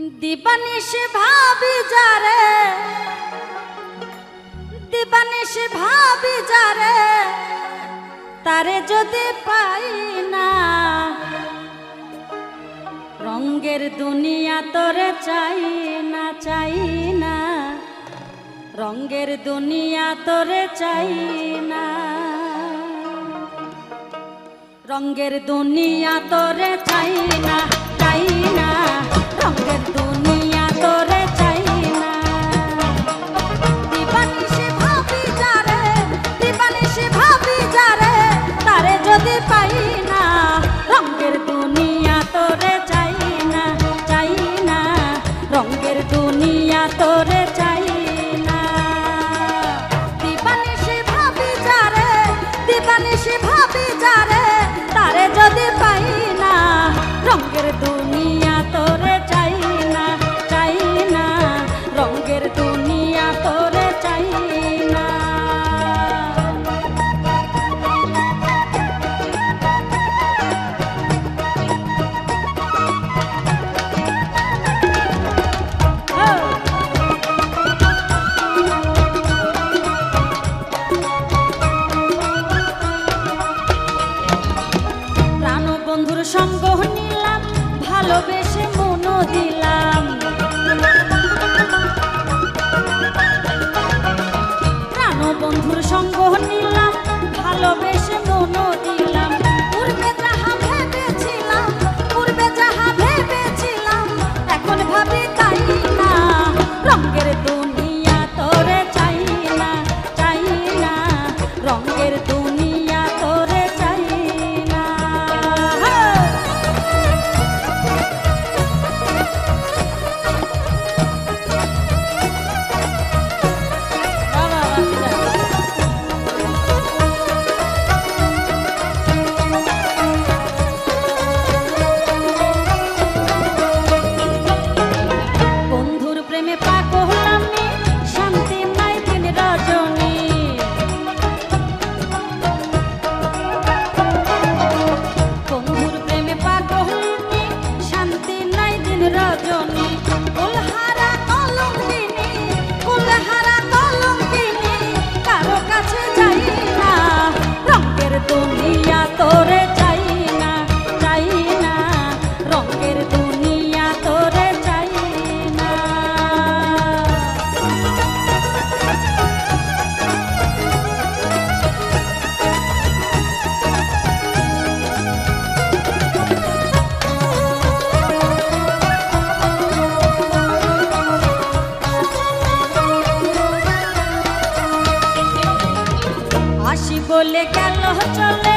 দিবানিশ ভাবি যারে, দিবানিশ ভাবি যারে, তারে যদি পাই না, রঙের দুনিয়া তোরে চাই না, চাই না, রঙের দুনিয়া তোরে চাই না, রঙের দুনিয়া তোরে চাই না, চাই না, রঙের দুনিয়া তোরে চাই না। দিবানিশ ভাবি যারে, দিবানিশ ভাবি যারে, তারে যদি পাই না, রঙের দুনিয়া তোরে চাই না, চাই না, রঙের দুনিয়া তোরে চাই না। দিবানিশ ভাবি যারে, দিবানিশ ভাবি যারে, তারে যদি পাই না, রঙের দুনিয়া তোরে চাই না, চাই না, রঙের দুনিয়া তোরে চাই না। প্রাণবন্ধুর সঙ্গ নিলাম, ভালোবেসে মন দিলাম, প্রাণবন্ধুর সঙ্গ নিলাম, ভালোবেসে মন দিলাম। পূর্বে যাহা ভেবেছিলাম, পূর্বে যাহা ভেবেছিলাম, এখন ভাবি তাই না, রঙের দুনিয়া তোরে চাই না, চাই না, রঙের দুনিয়া তোরে চাই না। বন্ধুর প্রেমে পাগল আমি, শান্তি নাই দিন রজনী, বন্ধুর প্রেমে পাগল আমি, শান্তি নাই দিন রজনী। কুলহারা কলঙ্কিনী, কুলহারা কলঙ্কিনী, কারো কাছে যাই না, রঙের দুনিয়া তোরে চাই না, চাই না, রঙের দুনিয়া তোরে চাই না। আসি বলে গেল চলে,